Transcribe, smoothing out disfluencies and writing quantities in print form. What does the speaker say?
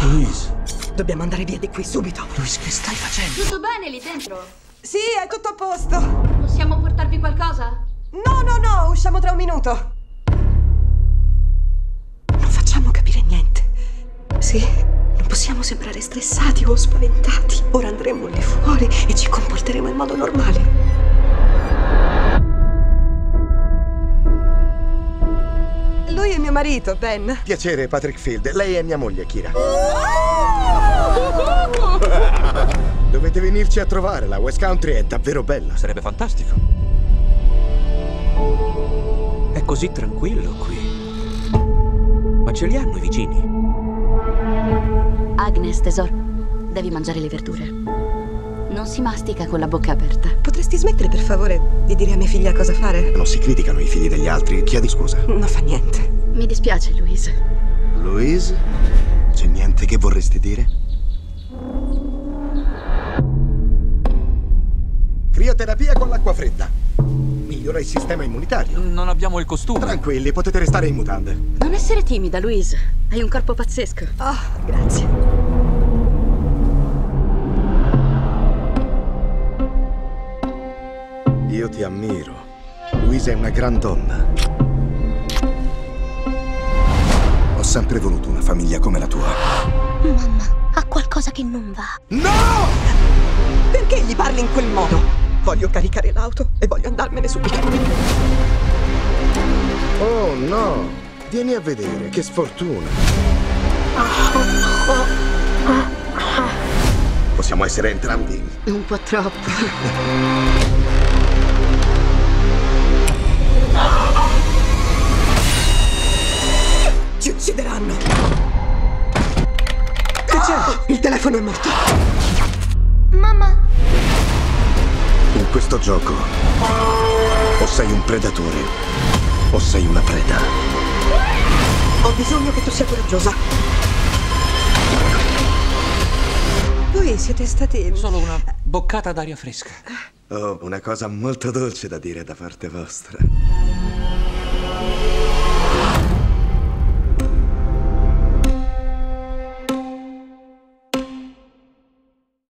Louise. Dobbiamo andare via di qui subito. Louise, che stai facendo? Tutto bene lì dentro? Sì, è tutto a posto. Possiamo portarvi qualcosa? No, usciamo tra un minuto. Non facciamo capire niente. Sì, non possiamo sembrare stressati o spaventati. Ora andremo lì fuori e ci comporteremo in modo normale. Lui è mio marito, Ben. Piacere, Patrick Field. Lei è mia moglie, Kira. Dovete venirci a trovare, la West Country è davvero bella. Sarebbe fantastico. È così tranquillo qui. Ma ce li hanno i vicini? Agnes, tesoro, devi mangiare le verdure. Non si mastica con la bocca aperta. Potresti smettere, per favore, di dire a mia figlia cosa fare? Non si criticano i figli degli altri. Chiedi scusa. Non fa niente. Mi dispiace, Louise. Louise? C'è niente che vorresti dire? Crioterapia con l'acqua fredda. Migliora il sistema immunitario. Non abbiamo il costume. Tranquilli, potete restare in mutande. Non essere timida, Louise. Hai un corpo pazzesco. Oh, grazie. Io ti ammiro. Louise è una gran donna. Ho sempre voluto una famiglia come la tua. Mamma, ha qualcosa che non va. No! Perché gli parli in quel modo? Voglio caricare l'auto e voglio andarmene subito. Oh no! Vieni a vedere, che sfortuna. Possiamo essere entrambi. Un po' troppo. Ci uccideranno. Che c'è? Il telefono è morto. Mamma, In questo gioco o sei un predatore o sei una preda. Ho bisogno che tu sia coraggiosa. Voi siete stati... Solo una boccata d'aria fresca. Oh, una cosa molto dolce da dire da parte vostra.